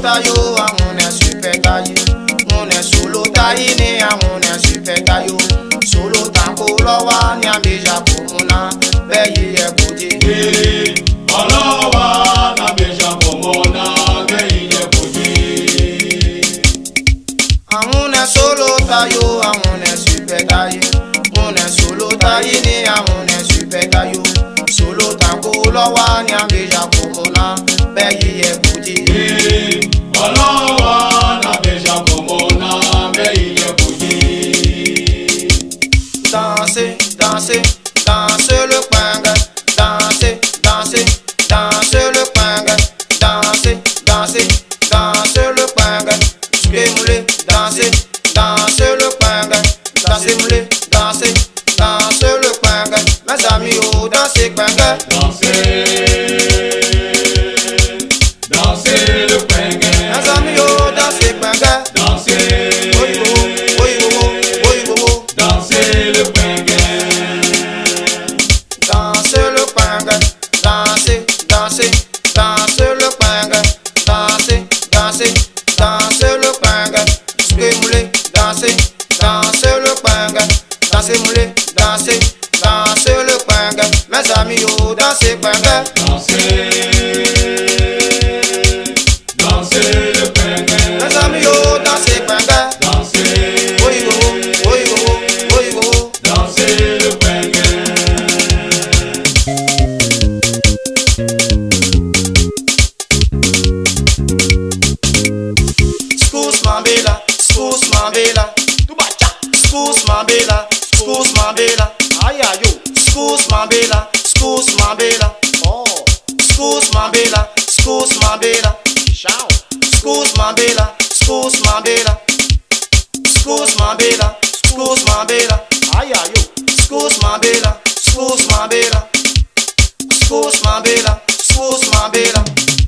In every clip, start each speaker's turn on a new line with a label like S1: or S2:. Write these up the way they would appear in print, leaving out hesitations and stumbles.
S1: tayo, on est super taillé. On est solo taillé, on est super taillé. Solo tanko lowa, ni ambeja pomona, beye ye bouti.
S2: Olowa, na beja pomona, beye ye bouti.
S1: On est solo tayo, on est super taillé. On est solo taillé, on est super taillé. Solo tanko lowa, ni ambeja pomona, beye ye bouti.
S2: Olowa, na beja pomona, beye ye bouti.
S1: Dansez, dansez, dansez le panga. Dansez, dansez, dansez le panga. Dansez, dansez, dansez le panga. Moulé, dansez, dansez le panga. Dansez moulé, dansez, dansez le panga. Mes amis, oh, dansez panga.
S2: Dansez, dansez le panga.
S1: Mes amis, oh, dansez panga.
S2: Dansez,
S1: Oui, oh, oui, oh, oui, oh.
S2: dansez le panga.
S1: Dansez le panga. Dansez, dansez, dansez le panga. Dansez, dansez, dansez le panga. Moulé, dansez, dansez le panga. Dansez moulé, dansez, dansez le panga. Mes amis, oh, dansez panga.
S2: Dansez, dansez le panga.
S1: Mes amis, oh, dansez panga.
S2: Dansez,
S1: Oui, oh, oui, oh, oui, oh.
S2: dansez le panga.
S1: Scous mambela, scous mambela. Scous mambela, scous mambela. Aïe aïe yo. Scous mambela, scous mambela. Oh. Scous mambela, scous mambela. Ciao. Scous mambela, scous mambela. Scous mambela, scous mambela. Aïe aïe yo. Scous mambela, scous mambela. Scous mambela, scous mambela.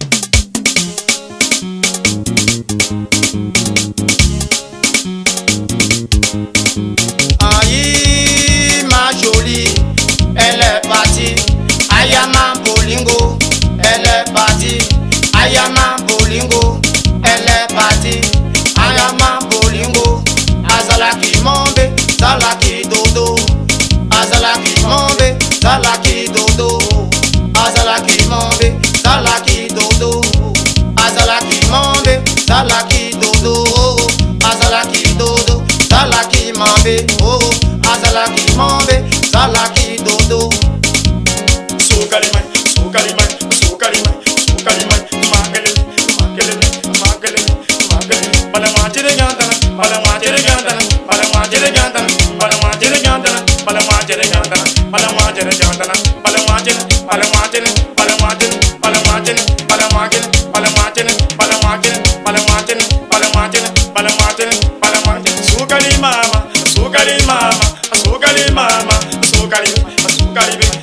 S1: Aïe ma jolie, elle est partie. Ayama bolingo, elle est partie. Ayama bolingo, elle est partie. Ayama bolingo, azalaki mombe, zalaki dodo. Azalaki mombe, zalaki dodo. Azalaki mombe, zalaki dodo. Azalaki mombe, zalaki dodo. Azalaki dodo, zalaki mombe. Oh, azalaki mombe, zalaki dodo.
S2: Sukalimai, sukalimai, sukalimai, sukalimai. Makelele, makelele, makelele, makelele. Balamajere gandana, balamajere gandana, balamajere gandana, balamajere gandana, balamajere gandana, balamajere gandana, balamajere, balamajere, balamajere, balamajere, balamajere, balamajere, balamajere, balamajere, balamajere, balamajere, balamajere. Sukali mama, sukali mama, sukali mama, sukali, sukali.